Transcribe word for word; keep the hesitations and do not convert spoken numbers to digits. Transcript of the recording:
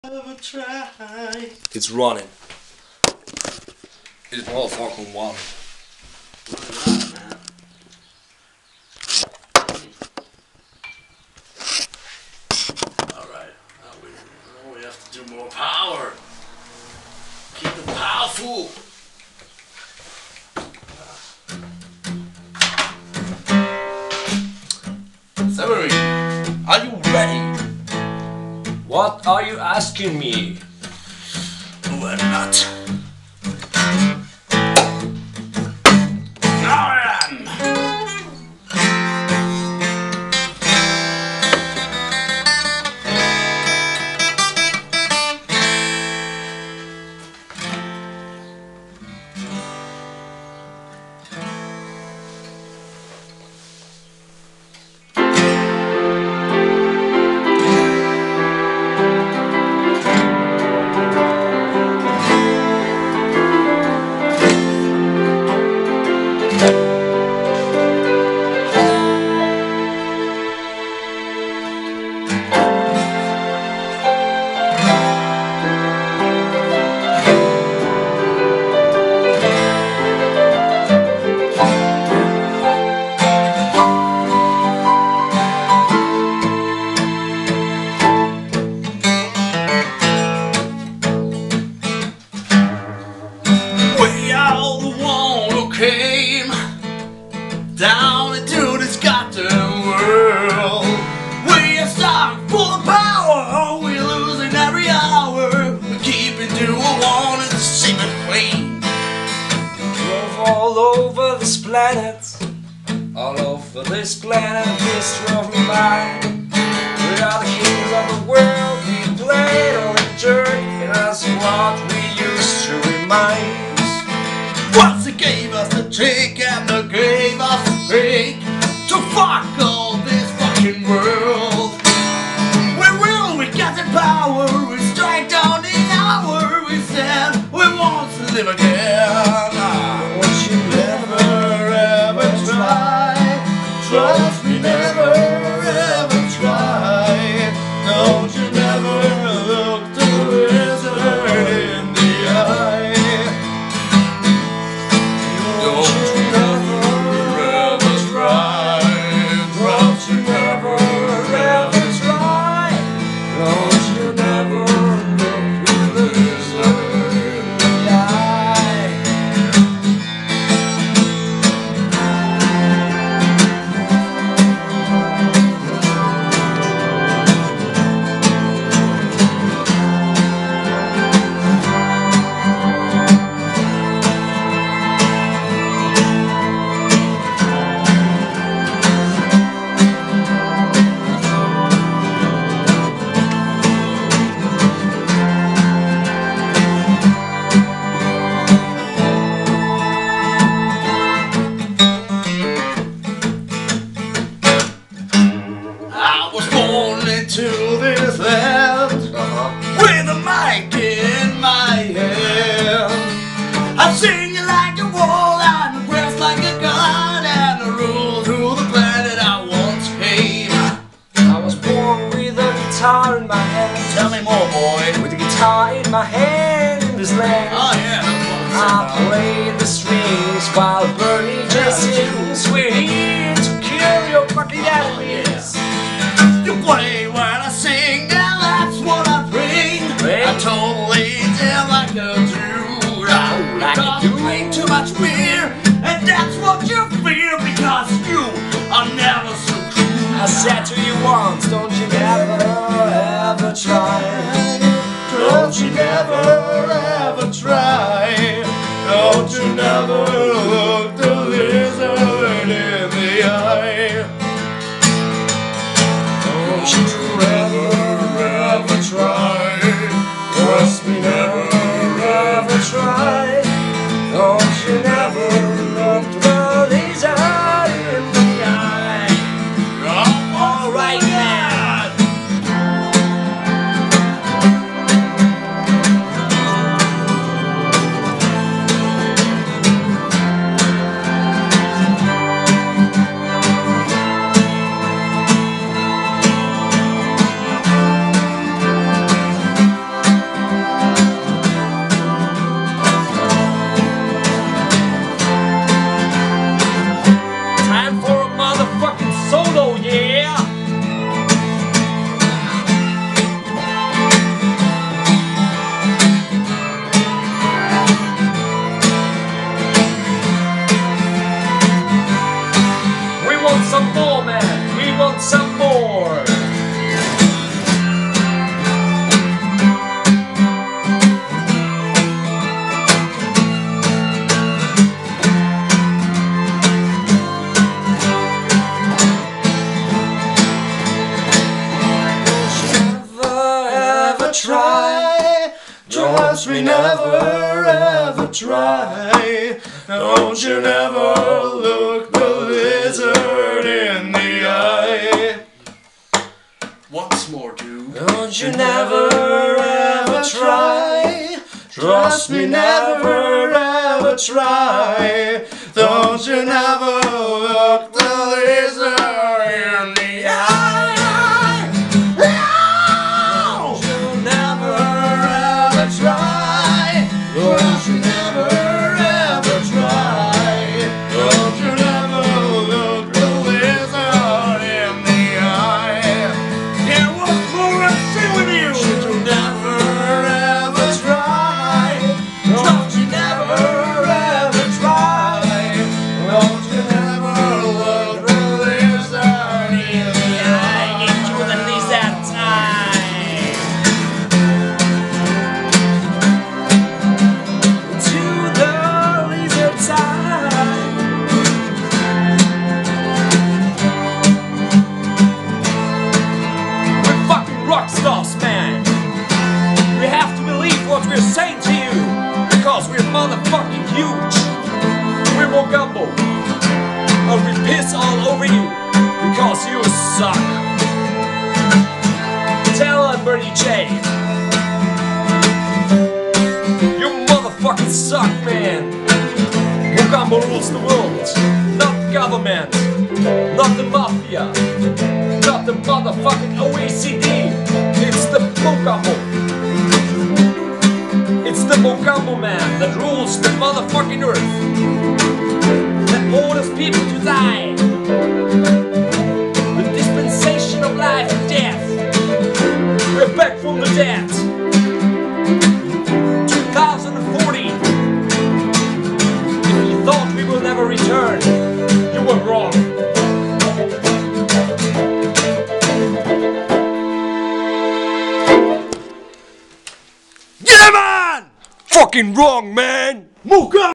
It's running. It's all fucking one. Alright, now we, now we have to do more power. Keep it powerful. Severin, are you ready? What are you asking me? We're not. Now then. Down into this goddamn world. We are starving for the power. We're losing every hour. We keep it to a one and the same queen. Drove all over this planet, all over this planet, this drove me by. We are the kings of the world. We played on the jerk, and that's what we used to remind. Once they gave us the trick and they gave us the break to fuck all this fucking world. We will, we got the power, we strike down the hour. We said we want to live again. Won't you never ever try? Trust me, never ever try. Don't you never look the wizard in the eye. To this land, uh-huh. With a mic in my hand, I sing it like a wall and dress like a god and a rule to the planet I once came. I was born with a guitar in my hand. Tell me more, boy. With a guitar in my hand in this land. Oh yeah, that's what I played the strings while Bernie just sings. We're here to kill your fucking enemies. You play when I sing, and that's what I bring. Right. I totally damn like a dude. I like because you drink too much beer, and that's what you feel because you are never so cool. I said to you once, don't you never ever try? Don't you never ever try? Don't you never look the lizard in the eye? Don't you ever, ever try? Trust me, never, ever try. Don't you never look the lizard in the eye? I'm alright now. try. Trust me, never ever try. Don't you never look the lizard in the eye. Once more, dude. Don't you never ever try. Trust me, never ever try. Don't you never look the lizard in the eye. Don't you never ever try. Don't you never ever try. Don't you never look the lizard in the eye. Yeah, what's more I'm saying with you? Don't you never ever try. Don't you never ever try. Don't you never look the lizard in the eye. Into the lizard time. To the lizard time. We're fucking rock stars, man. We have to believe what we're saying to you, because we're motherfucking huge. We're Mogumbo, and we piss all over you, because you suck. Tell him, Bernie J. You motherfucking suck, man. Mogumbo rules the world, not government, not the mafia, not the motherfucking O E C D. It's the Mogumbo. It's the Mogumbo man that rules the motherfucking earth, that orders people to die. The dispensation of life and death. We're back from the dead. twenty forty. If you thought we will never return, you were wrong. Yeah, man! Fucking wrong, man! Mogumbo!